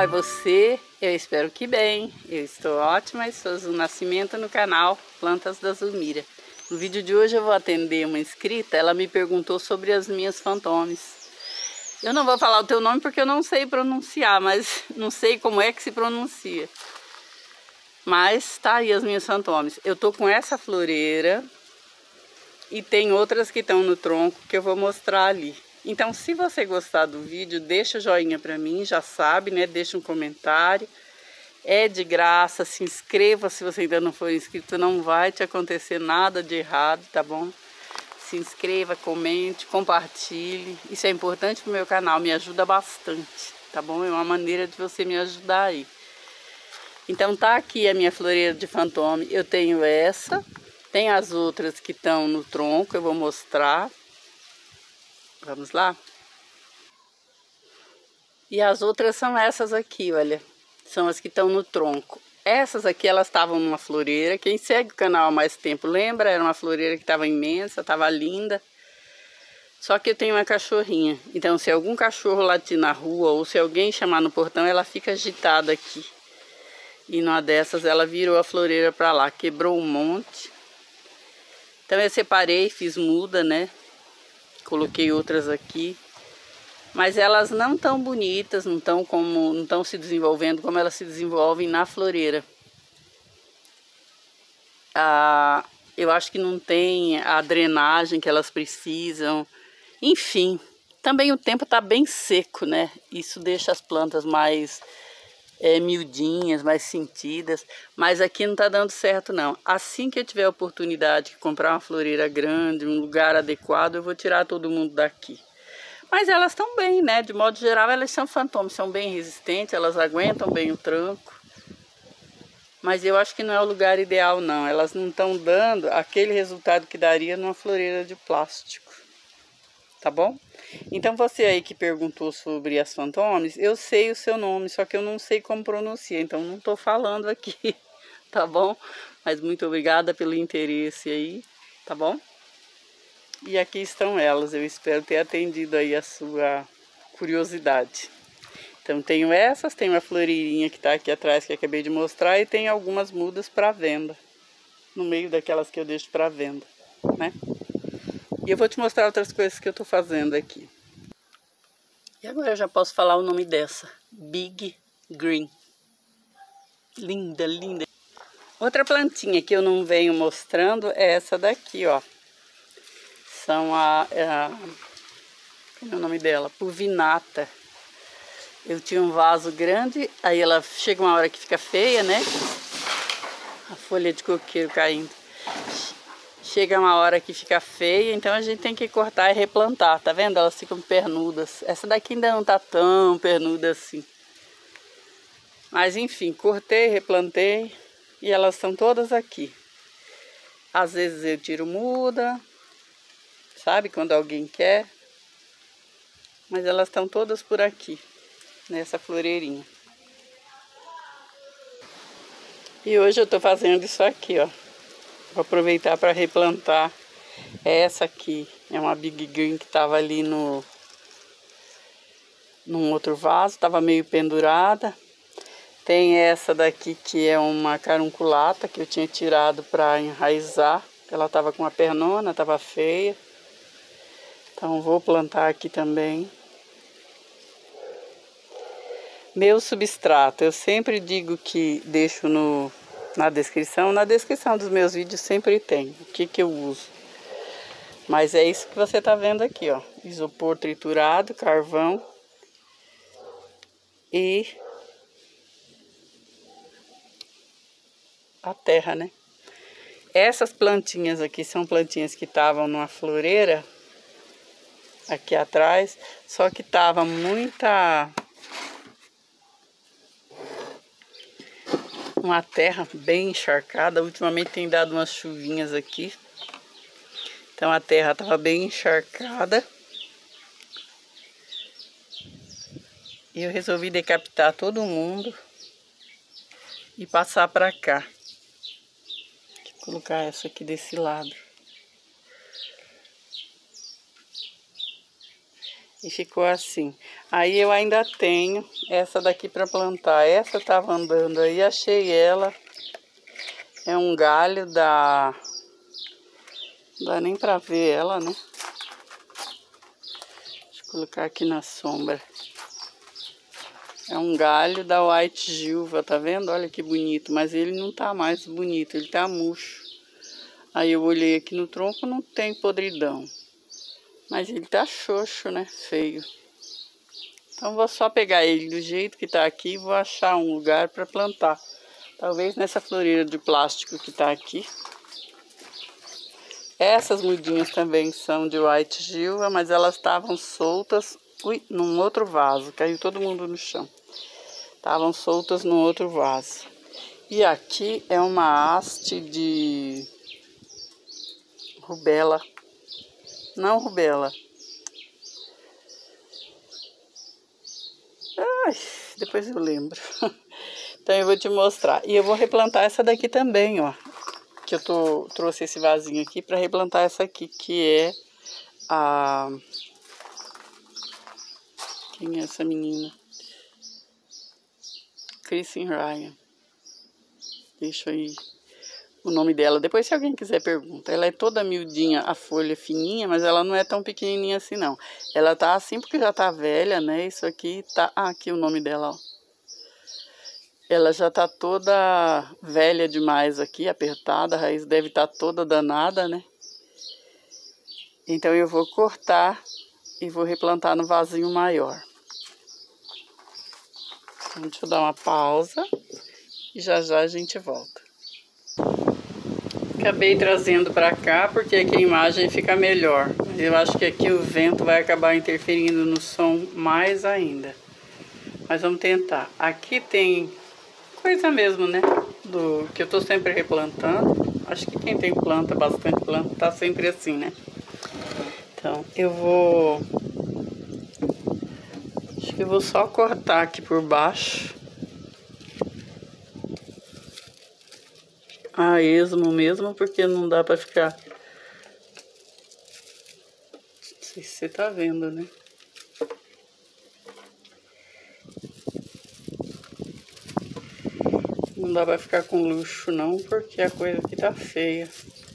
vai você? Eu espero que bem. Eu estou ótima e sou Zu Nascimento no canal Plantas da Zulmira. No vídeo de hoje eu vou atender uma inscrita. Ela me perguntou sobre as minhas fantomes. Eu não vou falar o teu nome porque eu não sei pronunciar, mas não sei como é que se pronuncia. Mas tá aí as minhas fantomes. Eu tô com essa floreira e tem outras que estão no tronco que eu vou mostrar ali. Então, se você gostar do vídeo, deixa o joinha pra mim, já sabe, né? Deixa um comentário. É de graça, se inscreva se você ainda não for inscrito, não vai te acontecer nada de errado, tá bom? Se inscreva, comente, compartilhe. Isso é importante pro meu canal, me ajuda bastante, tá bom? É uma maneira de você me ajudar aí. Então tá aqui a minha floreira de fantome. Eu tenho essa, tem as outras que estão no tronco, eu vou mostrar. Vamos lá? E as outras são essas aqui, olha. São as que estão no tronco. Essas aqui, elas estavam numa floreira. Quem segue o canal há mais tempo lembra? Era uma floreira que estava imensa, estava linda. Só que eu tenho uma cachorrinha. Então, se algum cachorro latir na rua ou se alguém chamar no portão, ela fica agitada aqui. E numa dessas, ela virou a floreira para lá. Quebrou um monte. Então, eu separei, fiz muda, né? Coloquei outras aqui. Mas elas não tão bonitas, não estão se desenvolvendo como elas se desenvolvem na floreira. Eu acho que não tem a drenagem que elas precisam. Enfim, também o tempo está bem seco, né? Isso deixa as plantas mais miudinhas, mais sentidas. Mas aqui não está dando certo, não. Assim que eu tiver a oportunidade de comprar uma floreira grande, um lugar adequado, eu vou tirar todo mundo daqui. Mas elas estão bem, né? De modo geral, elas são fantomes, são bem resistentes, elas aguentam bem o tranco. Mas eu acho que não é o lugar ideal, não. Elas não estão dando aquele resultado que daria numa floreira de plástico. Tá bom? Então, você aí que perguntou sobre as fantomes, eu sei o seu nome, só que eu não sei como pronuncia, então não tô falando aqui, tá bom? Mas muito obrigada pelo interesse aí, tá bom? E aqui estão elas, eu espero ter atendido aí a sua curiosidade. Então tenho essas, tenho uma floreirinha que está aqui atrás que eu acabei de mostrar e tem algumas mudas para venda. No meio daquelas que eu deixo para venda, né? E eu vou te mostrar outras coisas que eu estou fazendo aqui. E agora eu já posso falar o nome dessa, Big Green. Linda, linda. Outra plantinha que eu não venho mostrando é essa daqui, ó. São como é o nome dela? Purvinata. Eu tinha um vaso grande, aí ela chega uma hora que fica feia, né? A folha de coqueiro caindo. Chega uma hora que fica feia, então a gente tem que cortar e replantar, tá vendo? Elas ficam pernudas. Essa daqui ainda não tá tão pernuda assim. Mas enfim, cortei, replantei e elas estão todas aqui. Às vezes eu tiro muda, sabe? Quando alguém quer. Mas elas estão todas por aqui, nessa floreirinha. E hoje eu tô fazendo isso aqui, ó. Vou aproveitar para replantar. Essa aqui é uma Big Green que tava ali num outro vaso, tava meio pendurada. Tem essa daqui que é uma carunculata que eu tinha tirado para enraizar. Ela tava com uma pernona, tava feia. Então vou plantar aqui também. Meu substrato, eu sempre digo que deixo na descrição. Na descrição dos meus vídeos sempre tem o que eu uso. Mas é isso que você tá vendo aqui, ó. Isopor triturado, carvão e a terra, né? Essas plantinhas aqui são plantinhas que estavam numa floreira aqui atrás, só que tava uma terra bem encharcada. Ultimamente tem dado umas chuvinhas aqui. Então a terra estava bem encharcada. E eu resolvi decapitar todo mundo e passar para cá. Vou colocar essa aqui desse lado. E ficou assim. Aí eu ainda tenho essa daqui para plantar. Essa eu tava andando aí, achei ela. É um galho da... Não dá nem para ver ela, né? Deixa eu colocar aqui na sombra. É um galho da White Gilva, tá vendo? Olha que bonito, mas ele não tá mais bonito, ele tá murcho. Aí eu olhei aqui no tronco, não tem podridão. Mas ele tá xoxo, né? Feio. Então vou só pegar ele do jeito que tá aqui e vou achar um lugar para plantar. Talvez nessa floreira de plástico que tá aqui. Essas mudinhas também são de White Gilva, mas elas estavam soltas. Ui, num outro vaso, caiu todo mundo no chão. Estavam soltas num outro vaso. E aqui é uma haste de rubela. Não rubela. Ai, depois eu lembro. Então eu vou te mostrar. E eu vou replantar essa daqui também, ó. Que eu trouxe esse vasinho aqui para replantar essa aqui, que é a... Quem é essa menina? Kristen Ryan. Deixa aí o nome dela. Depois, se alguém quiser, pergunta. Ela é toda miudinha, a folha fininha, mas ela não é tão pequenininha assim, não. Ela tá assim porque já tá velha, né? Isso aqui tá... Ah, aqui o nome dela, ó. Ela já tá toda velha demais aqui, apertada. A raiz deve estar toda danada, né? Então, eu vou cortar e vou replantar no vasinho maior. Então, deixa eu dar uma pausa e já já a gente volta. Acabei trazendo para cá porque aqui a imagem fica melhor. Eu acho que aqui o vento vai acabar interferindo no som mais ainda. Mas vamos tentar. Aqui tem coisa mesmo, né? Do que eu tô sempre replantando. Acho que quem tem planta, bastante planta, tá sempre assim, né? Então, eu vou... Acho que eu vou só cortar aqui por baixo. A esmo mesmo, porque não dá pra ficar... Não sei se você tá vendo, né? Não dá pra ficar com luxo não, porque a coisa aqui tá feia.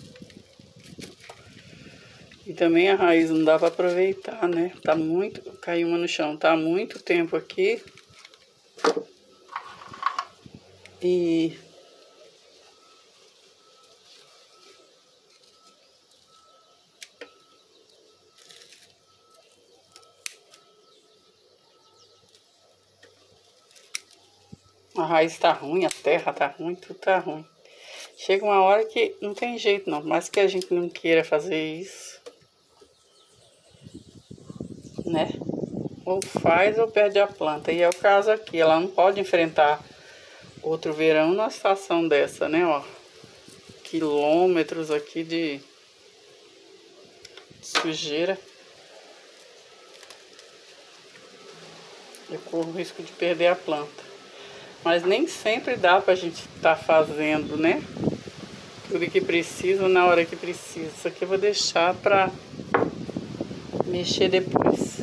E também a raiz não dá pra aproveitar, né? Tá muito... Caiu uma no chão. Tá há muito tempo aqui. E... A raiz tá ruim, a terra tá ruim, tudo tá ruim. Chega uma hora que não tem jeito não, mas que a gente não queira fazer isso, né? Ou faz ou perde a planta. E é o caso aqui, ela não pode enfrentar outro verão numa situação dessa, né? Ó, quilômetros aqui de sujeira. Eu corro o risco de perder a planta. Mas nem sempre dá pra gente estar fazendo, né? Tudo que precisa na hora que precisa. Isso aqui eu vou deixar pra mexer depois.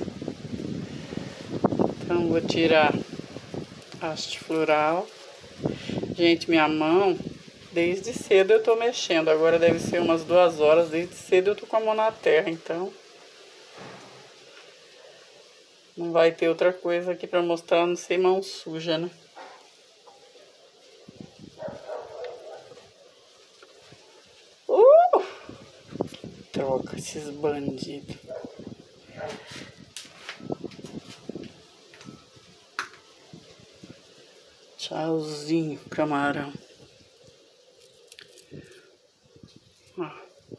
Então vou tirar a haste floral. Gente, minha mão, desde cedo eu tô mexendo. Agora deve ser umas 2 horas. Desde cedo eu tô com a mão na terra, então... Não vai ter outra coisa aqui pra mostrar, não sei, mão suja, né? Troca esses bandidos. Tchauzinho, camarão. Ó.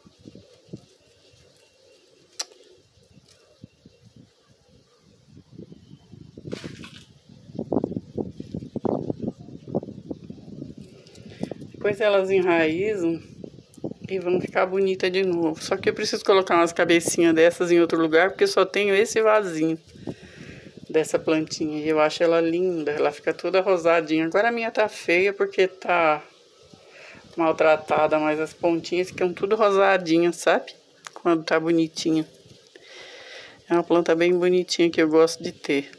Depois elas enraizam e vão ficar bonita de novo. Só que eu preciso colocar umas cabecinhas dessas em outro lugar, porque só tenho esse vasinho dessa plantinha. E eu acho ela linda, ela fica toda rosadinha. Agora a minha tá feia porque tá maltratada, mas as pontinhas ficam tudo rosadinhas, sabe? Quando tá bonitinha. É uma planta bem bonitinha que eu gosto de ter.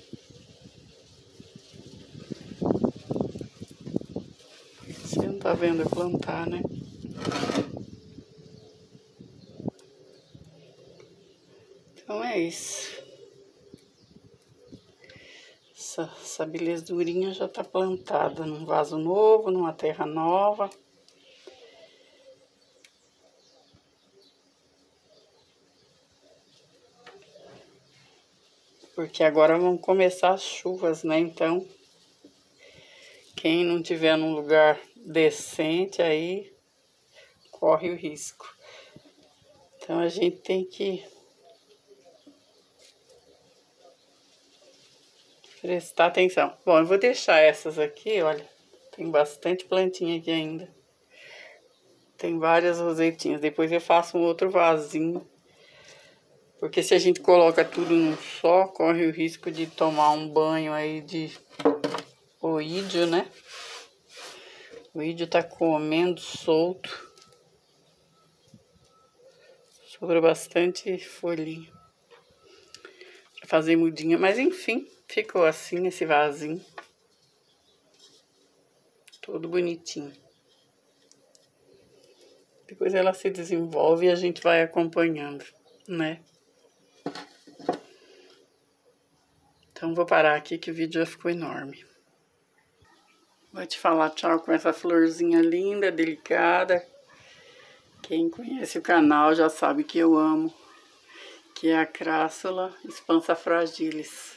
Você não tá vendo eu plantar, né? Então é isso. Essa belezurinha já tá plantada num vaso novo, numa terra nova. Porque agora vão começar as chuvas, né? Então, quem não tiver num lugar decente aí, corre o risco. Então, a gente tem que prestar atenção. Bom, eu vou deixar essas aqui, olha. Tem bastante plantinha aqui ainda. Tem várias rosetinhas. Depois eu faço um outro vasinho. Porque se a gente coloca tudo num só, corre o risco de tomar um banho aí de oídio, né? O oídio tá comendo solto. Sobrou bastante folhinha pra fazer mudinha. Mas enfim, ficou assim esse vasinho. Todo bonitinho. Depois ela se desenvolve e a gente vai acompanhando, né? Então vou parar aqui que o vídeo já ficou enorme. Vou te falar tchau com essa florzinha linda, delicada. Quem conhece o canal já sabe que eu amo. Que é a Crassula expansa fragilis.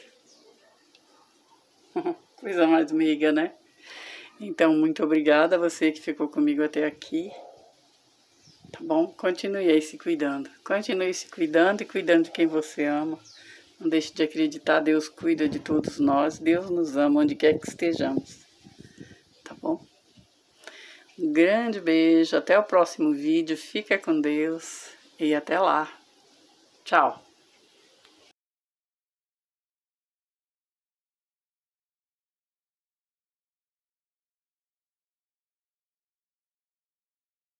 Coisa mais meiga, né? Então, muito obrigada a você que ficou comigo até aqui. Tá bom? Continue aí se cuidando. Continue se cuidando e cuidando de quem você ama. Não deixe de acreditar, Deus cuida de todos nós. Deus nos ama onde quer que estejamos. Tá bom? Um grande beijo. Até o próximo vídeo. Fica com Deus. E até lá. Tchau.